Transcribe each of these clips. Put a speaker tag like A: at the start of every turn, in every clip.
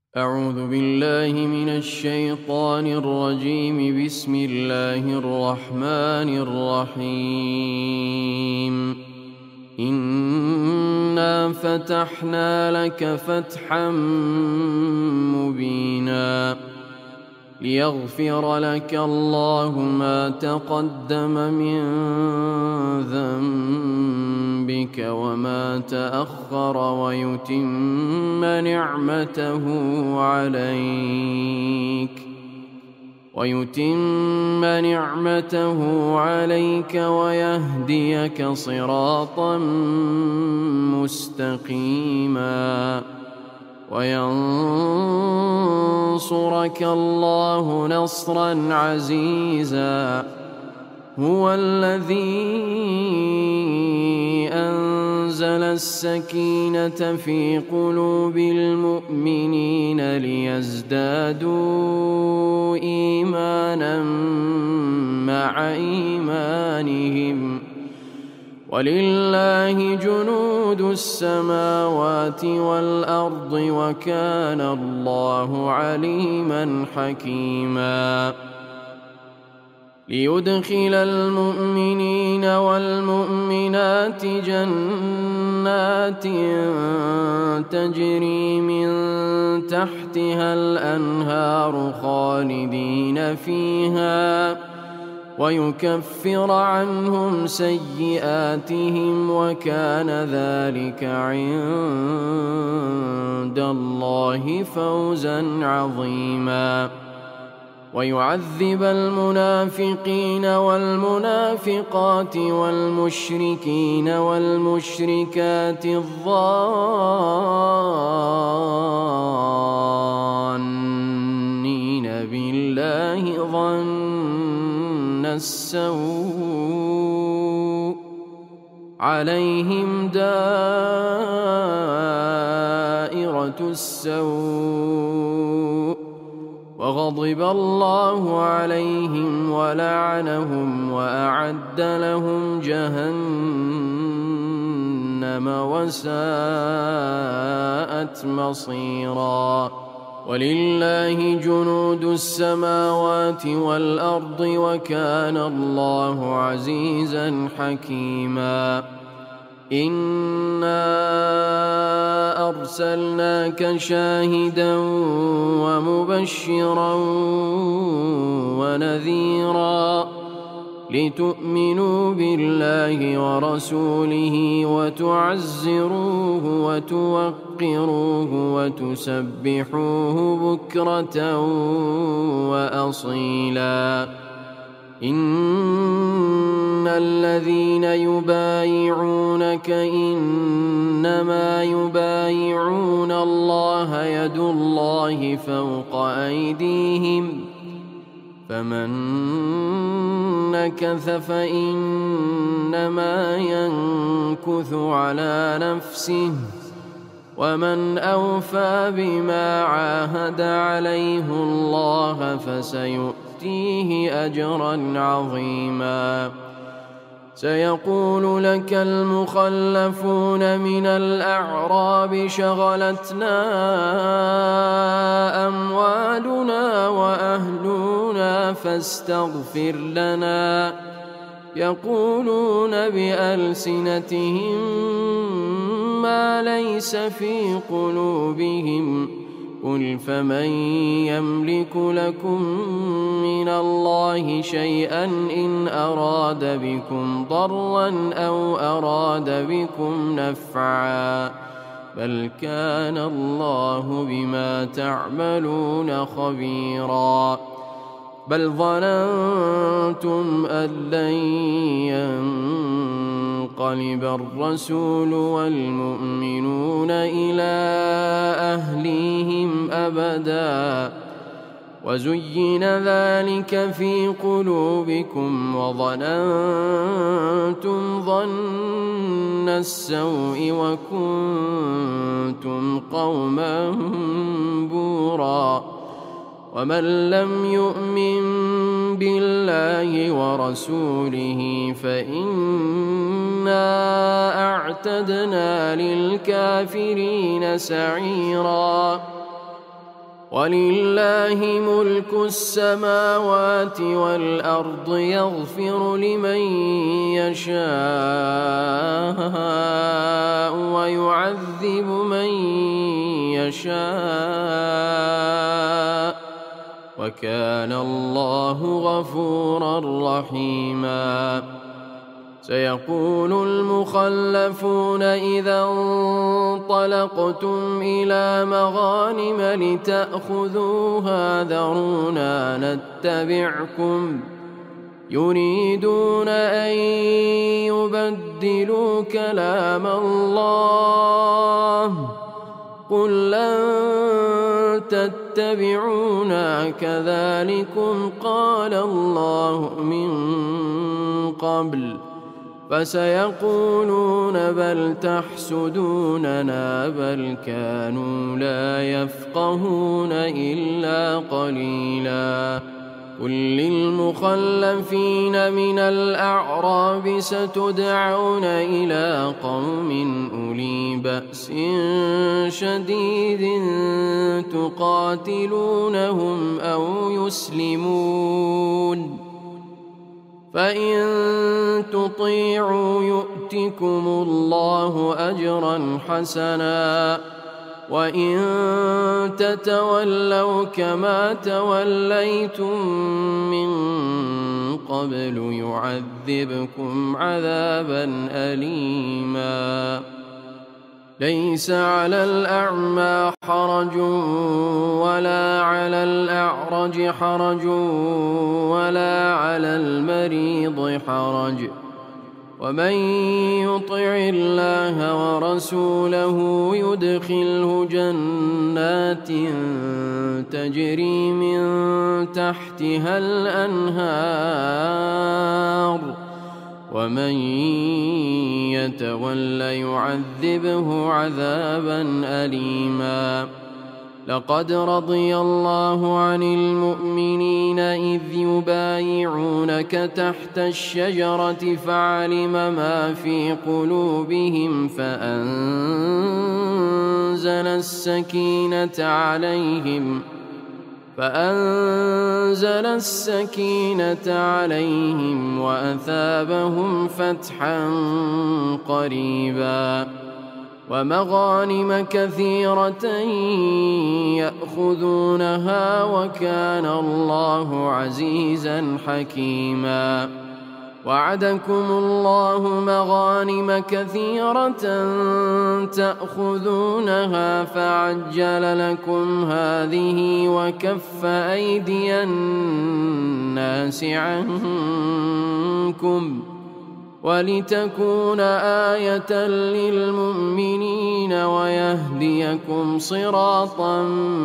A: أعوذ بالله من الشيطان الرجيم. بسم الله الرحمن الرحيم. إنا فتحنا لك فتحا مبينا ليغفر لك الله ما تقدم من ذنبك وما تأخر ويتم نعمته عليك ويهديك صراطا مستقيما وينصرك الله نصرا عزيزا. هو الذي أنزل السكينة في قلوب المؤمنين ليزدادوا إيمانا مع إيمانهم ولله جنود السماوات والأرض وكان الله عليما حكيما. ليدخل المؤمنين والمؤمنات جنات تجري من تحتها الأنهار خالدين فيها ويكفر عنهم سيئاتهم وكان ذلك عند الله فوزا عظيما. ويعذب المنافقين والمنافقات والمشركين والمشركات الظانين بالله ظن السوء عليهم دائرة السوء وغضب الله عليهم ولعنهم وأعد لهم جهنم وساءت مصيرا. ولله جنود السماوات والأرض وكان الله عزيزا حكيما. إنا أرسلناك شاهدا ومبشرا ونذيرا لتؤمنوا بالله ورسوله وتعزروه وتوقروه وتسبحوه بكرة وأصيلا. إن الذين يبايعونك إنما يبايعون الله يد الله فوق أيديهم فمن نكث فإنما ينكث على نفسه ومن أوفى بما عاهد عليه الله فسيؤتيه أجرا عظيما. سيقول لك المخلفون من الأعراب شغلتنا أموالنا وأهلنا فاستغفر لنا. يقولون بألسنتهم ما ليس في قلوبهم قل فمن يملك لكم من الله شيئا إن أراد بكم ضرا أو أراد بكم نفعا بل كان الله بما تعملون خبيرا. بل ظننتم أن لن ينقلب الرسول والمؤمنون إلى أهليهم أبدا وزين ذلك في قلوبكم وظننتم ظن السوء وكنتم قوما بورا. ومن لم يؤمن بالله ورسوله فإنا أعتدنا للكافرين سعيرا. ولله ملك السماوات والأرض يغفر لمن يشاء ويعذب من يشاء وكان الله غفورا رحيما. سيقول المخلفون إذا انطلقتم إلى مغانم لتأخذوها ذرونا نتبعكم يريدون أن يبدلوا كلام الله قل لن تتبعونا كذلكم قال الله من قبل فسيقولون بل تحسدوننا بل كانوا لا يفقهون إلا قليلا. قل للمخلفين من الأعراب ستدعون إلى قوم أولي بأس شديد تقاتلونهم أو يسلمون فإن تطيعوا يؤتكم الله أجرا حسنا وإن تتولوا كما توليتم من قبل يعذبكم عذابا أليما. ليس على الأعمى حرج ولا على الأعرج حرج ولا على المريض حرج ومن يطع الله ورسوله يدخله جنات تجري من تحتها الأنهار ومن يتول يعذبه عذابا أليما. لقد رضي الله عن المؤمنين إذ يبايعونك تحت الشجرة فعلم ما في قلوبهم فأنزل السكينة عليهم وأثابهم فتحا قريبا ومغانم كثيرة يأخذونها وكان الله عزيزا حكيما. وعدكم الله مغانم كثيرة تأخذونها فعجل لكم هذه وكف أيدي الناس عنكم ولتكون آية للمؤمنين ويهديكم صراطا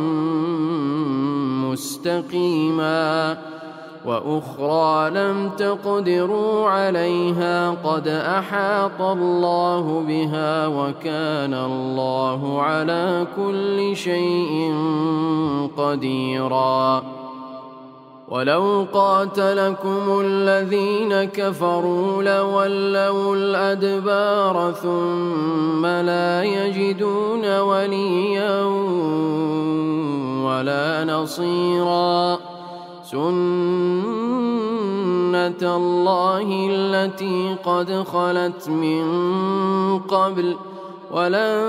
A: مستقيما. وأخرى لم تقدروا عليها قد أحاط الله بها وكان الله على كل شيء قديرا. ولو قاتلكم الذين كفروا لولوا الأدبار ثم لا يجدون وليا ولا نصيرا. سنة الله التي قد خلت من قبل ولن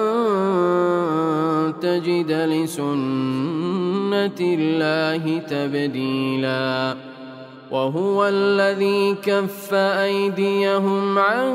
A: تجد لسنة الله تبديلا. وهو الذي كف أيديهم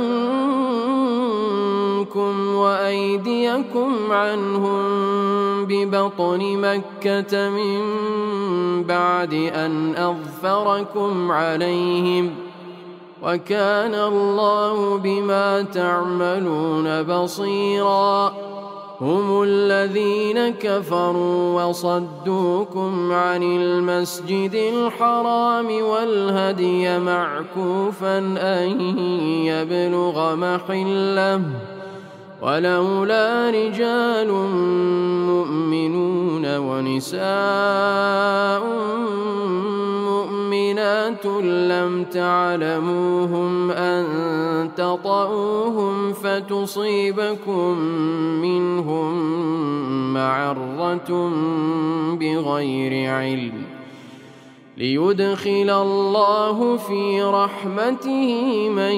A: عنكم وأيديكم عنهم ببطن مكة من بعد أن أظفركم عليهم وكان الله بما تعملون بصيرا. هم الذين كفروا وصدوكم عن المسجد الحرام والهدي معكوفا أن يبلغ محله ولولا رجال مؤمنون ونساء مؤمنات لم تعلموهم أن تطؤوهم فتصيبكم منهم معرة بغير علم ليدخل الله في رحمته من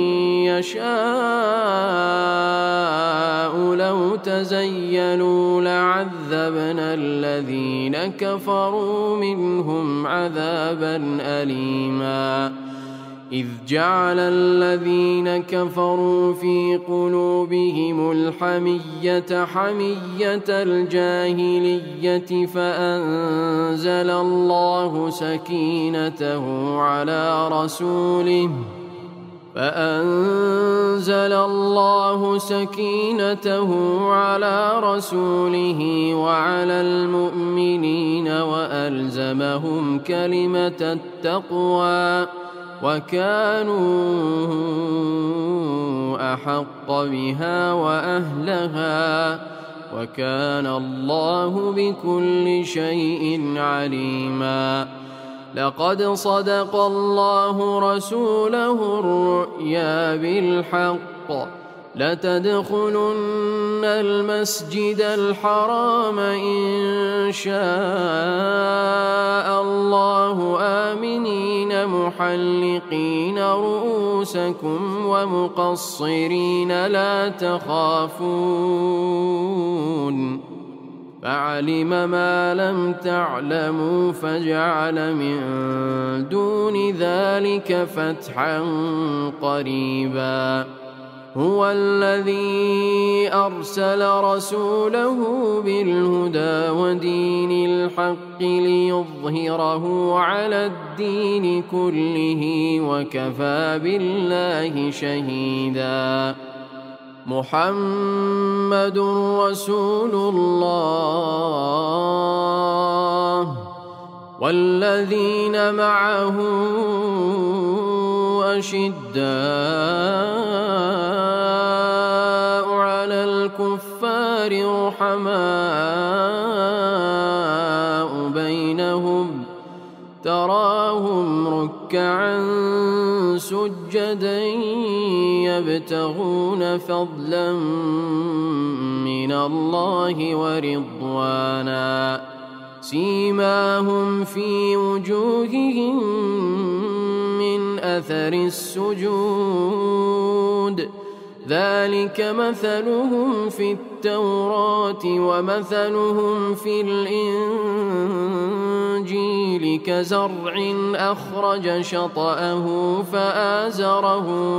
A: يشاء لو تزيلوا لعذبنا الذين كفروا منهم عذابا أليما إذ جعل الذين كفروا في قلوبهم الحمية حمية الجاهلية فأنزل الله سكينته على رسوله وعلى المؤمنين وألزمهم كلمة التقوى وكانوا أحق بها وأهلها وكان الله بكل شيء عليما لقد صدق الله رسوله الرؤيا بالحق لتدخلن المسجد الحرام إن شاء الله آمنين محلقين رؤوسكم ومقصرين لا تخافون فعلم ما لم تعلموا فجعل من دون ذلك فتحا قريبا هو الذي أرسل رسوله بالهدى ودين الحق ليظهره على الدين كله وكفى بالله شهيدا محمد رسول الله والذين معه أشداء على الكفار رحماء بينهم تراهم ركعا سجدا يبتغون فضلا من الله ورضوانا سيماهم في وجوههم من أثر السجود ذلك مثلهم في التوراة ومثلهم في الإنجيل كزرع أخرج شطأه فآزره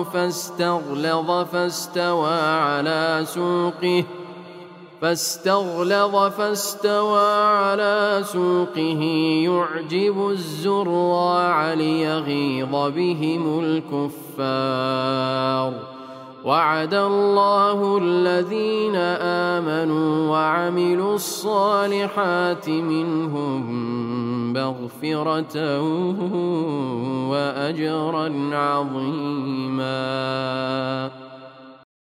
A: فاستغلظ فاستوى على سوقه يعجب الزراع ليغيظ بهم الكفار وعد الله الذين آمنوا وعملوا الصالحات منهم مغفرة وأجرا عظيما.